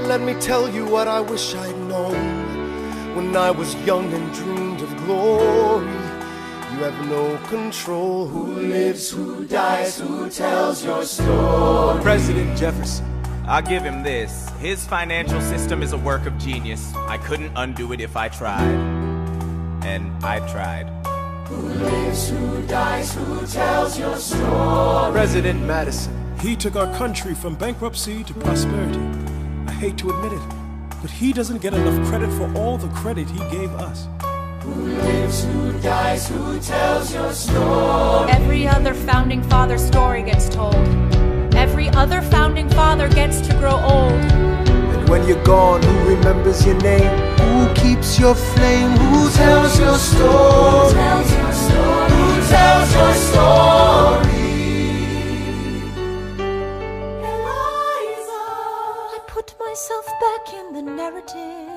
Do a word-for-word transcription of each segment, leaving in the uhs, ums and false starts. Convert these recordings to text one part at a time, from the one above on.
let me tell you what I wish I'd known when I was young and dreamed of glory. You have no control. Who lives, who dies, who tells your story? President Jefferson. I'll give him this. His financial system is a work of genius. I couldn't undo it if I tried. And I tried. Who lives, who dies, who tells your story? President Madison. He took our country from bankruptcy to prosperity. I hate to admit it, but he doesn't get enough credit for all the credit he gave us. Who lives, who dies, who tells your story? Every other founding father story gets told. Every other founding father gets to grow old. And when you're gone, who remembers your name? Who keeps your flame? Who tells your story? Who tells your story? Who tells your story? Eliza, I put myself back in the narrative.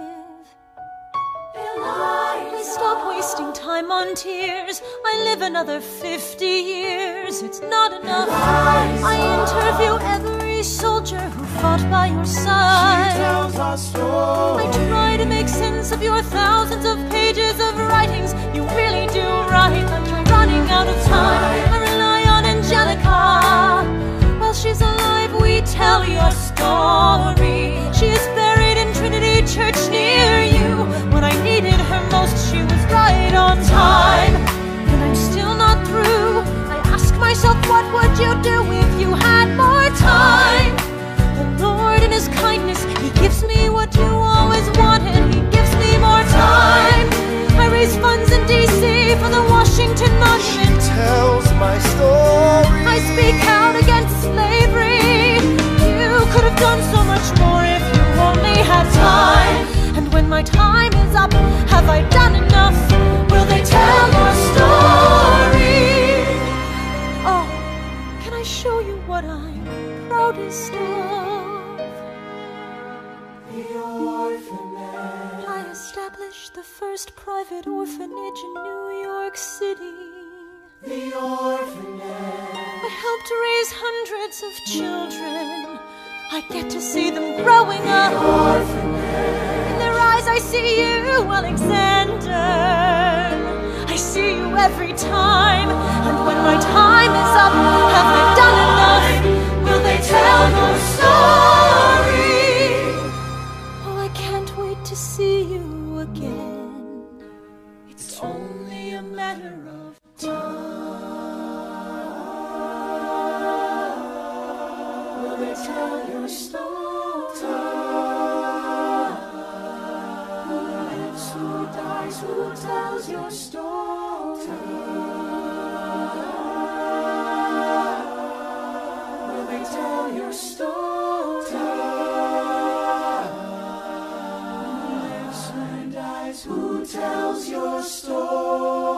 Please stop wasting time on tears. I live another fifty years. It's not enough. I interview every soldier who fought by your side. She tells our story. I try to make sense of your thousands of pages of writings. You really do write, but you're running out of time. I rely on Angelica. While she's alive, we tell your story. She is buried in Trinity Church near you. When I needed her most, she was right on time. And I'm still not through. I ask myself, what would you do if you had more time? The Lord in His kindness, He gives me what you always wanted. He gives me more time. I raise funds in D C for the Washington Monument. She tells my story. I speak out against slavery. You could have done so much more if you only had time. And when my time is up, have I done enough? Will they tell your story? Oh, can I show you what I'm proudest of? The orphanage. I established the first private orphanage in New York City. The orphanage. I helped raise hundreds of children. I get to see them growing up. In their eyes I see you, Alexander. I see you every time. And when my time is up, have I done enough? Will they tell your story? Oh, I can't wait to see you again. It's only a matter of time. Will they tell your story? Who lives, who dies, who tells your story? Will they tell your story? Who lives, who dies, who tells your story?